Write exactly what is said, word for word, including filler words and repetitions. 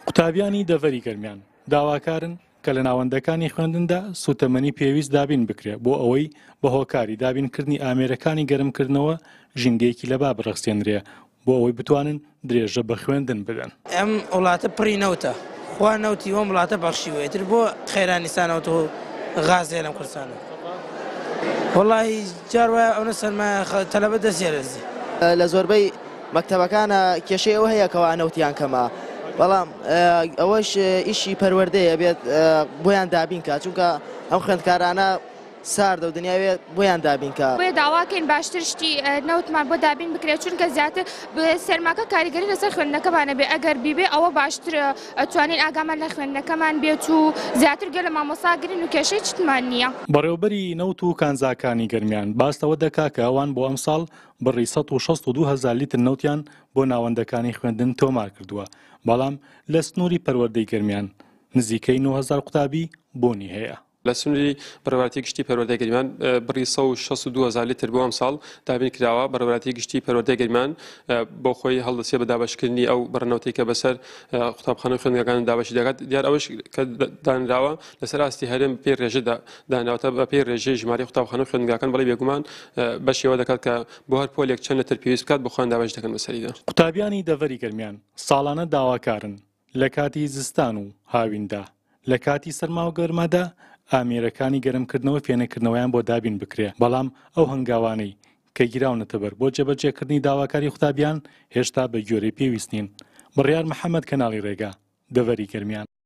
قوتابیانی دەڤەری گەرمیان داواکارن کە لە ناوەندەکانی خوێندندا سوتەمەنی پێویست دابین بکرێت بۆ ئەوەی بە هۆکاری دابینکردنی ئامێرەکانی گەرمکردنەوە ژینگەیەکی لەبا بڕەخسێنرێ بۆ ئەوەی بتوانن درێژە بە خوێندن بدەن. ئەم وڵاتە پڕی نەوتە خوا نەوتی وەم وڵاتە بەخشیوەیەتر بۆ خێرانیسانەوە و غازێ لەم کوردستانە. وەڵی جار وایە ئەوە سەرمایە تەلەبە دەستێرەزی لە زۆربەی مەکتەبەکانە کێشەی ئەوە هەیە کەوا نەوتیان کەمە، بەڵام ئەوەش ئیشی پەروەردەیە بێت بۆیان دابینکە، چونکە ئەم خوێندکارانە ساردە و دنیاوێت بۆیان دابینکە. بۆیە داواکەین باشتر شتی نەوتمان بۆ دابین بکرێت، چونکە زیاتر سەرماکە کاریگەری لەسەر خوێندنەکەمانە بێ، ئەگەر بیبێ ئەوە باشتر ئەتوانین ئاگامان لە خوێندنەکەمان بێت و زیاتر گەل لە مامۆستاگرین و کێشەی چتمان نییە. بەڕێوەبەری نەوت و کانزاکانی گەرمیان باستەوە دەکا کە ئەوان بۆ ئەم ساڵ بڕی سەد و شەست و دوو هەزار لیتر نەوتیان بۆ ناوەندەکانی خوێندن تۆمار کردووە، بەڵام لە سنووری پەروەردەی گەرمیان نزیکەی نۆ هەزار قوتابی بۆنی هەیە. لە سنووری بەڕێوەبەری گشتی پەروەردەی گەرمیان بڕی سەد و شەست و دوو هەزار لیتر بۆ ئەم ساڵ دابین کراوە. بەڕێوەبەری گشتی پەروەردەی گەرمیان بۆ خۆی هەڵدەسێ بە دابەشکردنی ئەو بڕنەوتەی کە بەسەر قوتابخانە خوێندنگەکان دابەشی دەکات. دیار ئەوش کە دانراوە لەسەر ئاستی هەرێم پێی ڕێژەدا دانراوەتە بە پێی ڕێژەی ژمارەی قوتابخانە خوێندنگەکان، بەڵێ بێگومان بەشێوە دەکات کە بۆ هەر پۆلێک چەند لەتر پێویست بکات بۆ خۆیان دابەش دەکەن بەسەریدا. قوتابیانی دەڤەری گەرمیان ساڵانە داواکارن لە کاتی زستان و هاویندا لە کاتی سەرما و گەرمادا ئامێرەکانی گەرمکردنەوە فێنەکردنەوەیان بۆ دابین بکرێ، بەڵام ئەو هەنگاوانەی کە گیراونەتە بەر بۆ جێبەجێکردنی داواکاری قوتابیان هێشتا بە گوێرەی پێویست نین. بڕیار محەممەد کەناڵی ڕێگا دەڤەری گەرمیان.